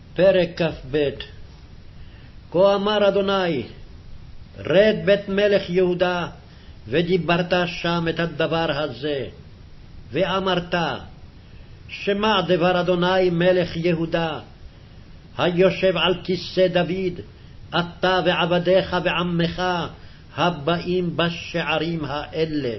פרק כ"ב. כה אמר אדוני, רד בית מלך יהודה, ודיברת שם את הדבר הזה, ואמרת, שמע דבר אדוני מלך יהודה, היושב על כיסא דוד, אתה ועבדיך ועמך, הבאים בשערים האלה.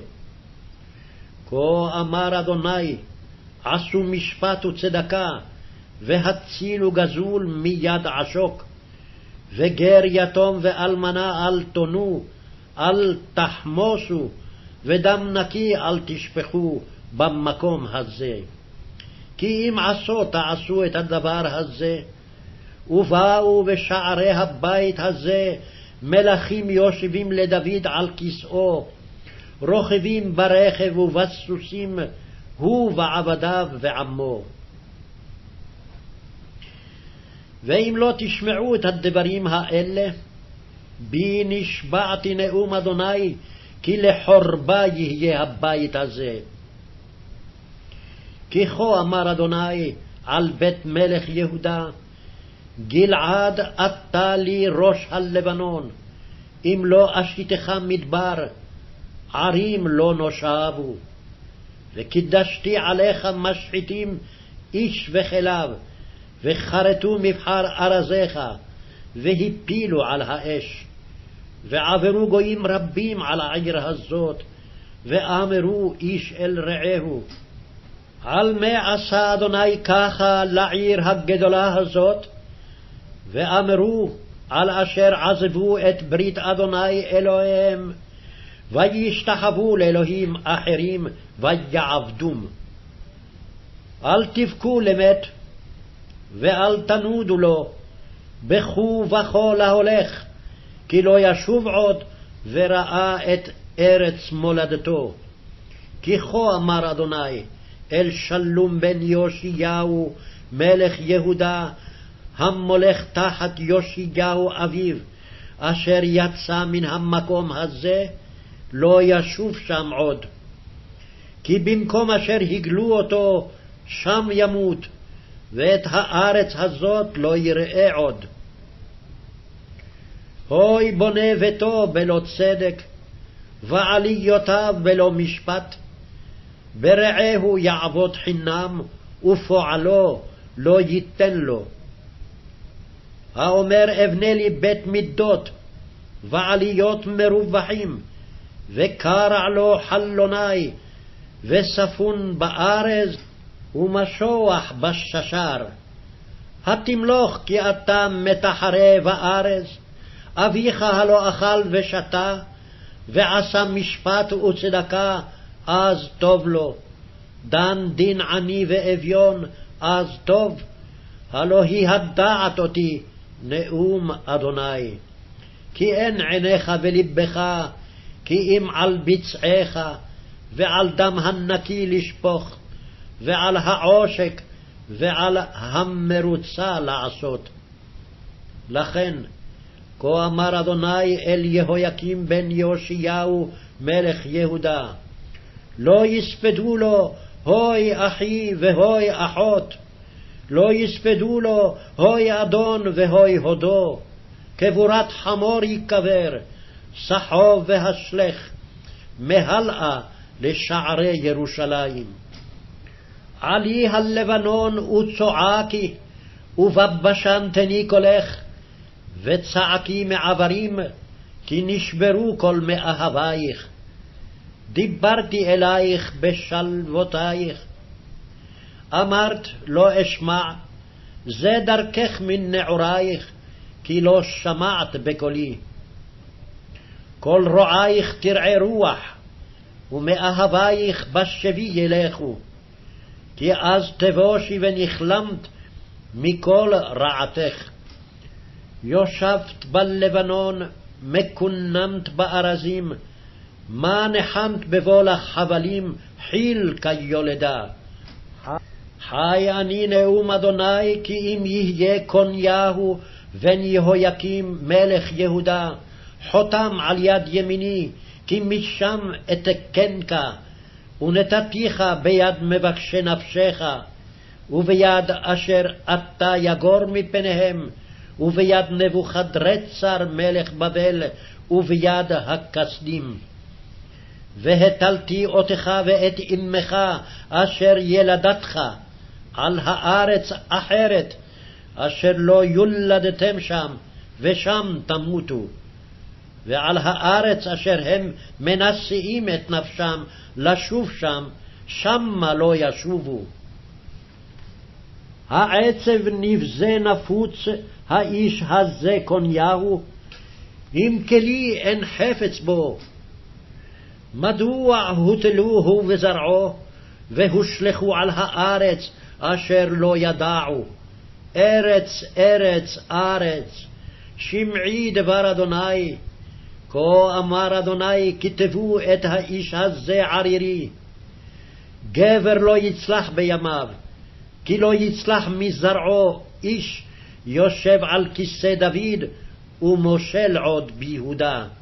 כה אמר אדוני, עשו משפט וצדקה, והצילו גזול מיד עשוק, וגר יתום ואלמנה אל תונו, אל תחמוסו, ודם נקי אל תשפכו במקום הזה. כי אם תעשו את הדבר הזה, ובאו בשערי הבית הזה מלכים יושבים לדוד על כיסאו, רוכבים ברכב ובסוסים, הוא ועבדיו ועמו. ואם לא תשמעו את הדברים האלה, בי נשבעתי נאום אדוני, כי לחורבה יהיה הבית הזה. כי כה אמר אדוני על בית מלך יהודה, גלעד אתה לי ראש הלבנון, אם לא אשיתך מדבר, ערים לא נושבו. וקידשתי עליך משחיתים איש וכליו, וחרטו מבחר ארזיך, והפילו על האש. ועברו גויים רבים על העיר הזאת, ואמרו איש אל רעהו, על מה עשה אדוני ככה לעיר הגדולה הזאת? ואמרו, על אשר עזבו את ברית אדוני אלוהיהם, וישתחוו לאלוהים אחרים ויעבדום. אל תבכו למת, ואל תנודו לו, בכו בכו להולך, כי לא ישוב עוד וראה את ארץ מולדתו. כי כה אמר אדוני אל שלום בן יאשיהו מלך יהודה, המולך תחת יאשיהו אביו, אשר יצא מן המקום הזה, לא ישוב שם עוד. כי במקום אשר הגלו אותו, שם ימות, ואת הארץ הזאת לא יראה עוד. הוי בונה ביתו בלא צדק, ועליותיו בלא משפט, ברעהו יעבוד חינם, ופועלו לא ייתן לו. האומר אבנה לי בית מידות, ועליות מרווחים, וקרע לו חלוני, וספון בארז, ומשוח בששר. התמלוך כי אתה מתחרה בארז, אביך הלא אכל ושתה, ועשה משפט וצדקה, אז טוב לו. דן דין עני ואביון, אז טוב, הלא היא הדעת אותי, נאום אדוני. כי אין עיניך ולבך, כי אם על ביצעיך, ועל דם הנקי לשפוך, ועל העושק, ועל המרוצה לעשות. לכן, כה אמר אדוני אל יהויקים בן יאשיהו מלך יהודה, לא יספדו לו, הוי אחי והוי אחות, לא יספדו לו, הוי אדון והוי הודו, קבורת חמור יקבר, סחוב והשלך, מהלאה לשערי ירושלים. עלי הלבנון וצועקי, ובבשן תני קולך, וצעקי מעברים, כי נשברו כל מאהבייך. דיברתי אלייך בשלוותייך. אמרת לא אשמע, זה דרכך מן נעורייך, כי לא שמעת בקולי. כל רועייך תרעי רוח, ומאהבייך בשבי ילכו, כי אז תבושי ונכלמת מכל רעתך. יושבת בלבנון, מקונמת בארזים, מה נחמת בבולח חבלים, חיל כיולדה. חי אני נאום אדוני, כי אם יהיה קוניהו בן יהויקים מלך יהודה, חותם על יד ימיני, כי משם אתקנך, ונתתיך ביד מבקשי נפשך, וביד אשר אתה יגור מפניהם, וביד נבוכדרצר מלך בבל, וביד הכסדים. והטלתי אותך ואת אמך אשר ילדתך על הארץ אחרת, אשר לא יולדתם שם, ושם תמותו. ועל הארץ אשר הם מנשאים את נפשם לשוב שם, שמה לא ישובו. העצב נבזה נפוץ האיש הזה קוניהו, אם כלי אין חפץ בו. מדוע הוטלוהו וזרעו, והושלכו על הארץ אשר לא ידעו? ארץ ארץ ארץ, שמעי דבר אדוני. כה אמר אדוני, כתבו את האיש הזה ערירי. גבר לא יצלח בימיו, כי לא יצלח מזרעו איש יושב על כיסא דוד, ומושל עוד ביהודה.